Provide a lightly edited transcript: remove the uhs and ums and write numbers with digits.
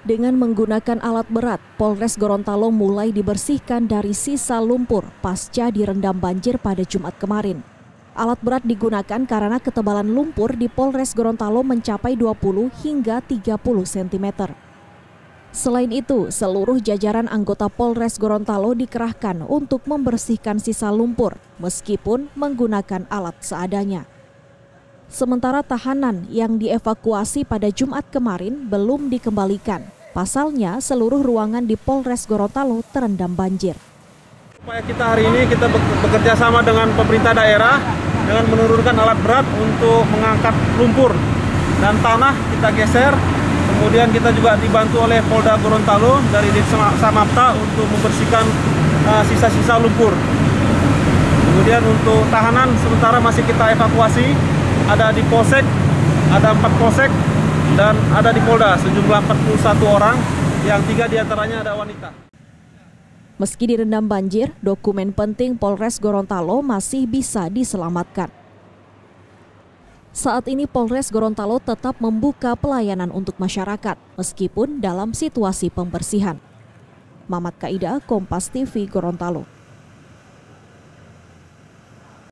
Dengan menggunakan alat berat, Polres Gorontalo mulai dibersihkan dari sisa lumpur pasca direndam banjir pada Jumat kemarin. Alat berat digunakan karena ketebalan lumpur di Polres Gorontalo mencapai 20 hingga 30 cm. Selain itu, seluruh jajaran anggota Polres Gorontalo dikerahkan untuk membersihkan sisa lumpur, meskipun menggunakan alat seadanya. Sementara tahanan yang dievakuasi pada Jumat kemarin belum dikembalikan. Pasalnya, seluruh ruangan di Polres Gorontalo terendam banjir. Supaya kita hari ini kita bekerja sama dengan pemerintah daerah dengan menurunkan alat berat untuk mengangkat lumpur dan tanah kita geser. Kemudian kita juga dibantu oleh Polda Gorontalo dari Ditsamapta untuk membersihkan sisa-sisa lumpur. Kemudian untuk tahanan sementara masih kita evakuasi. Ada di Polsek, ada 4 Polsek, dan ada di Polda sejumlah 41 orang, yang 3 diantaranya ada wanita. Meski direndam banjir, dokumen penting Polres Gorontalo masih bisa diselamatkan. Saat ini Polres Gorontalo tetap membuka pelayanan untuk masyarakat, meskipun dalam situasi pembersihan. Mamat Kaida, Kompas TV, Gorontalo.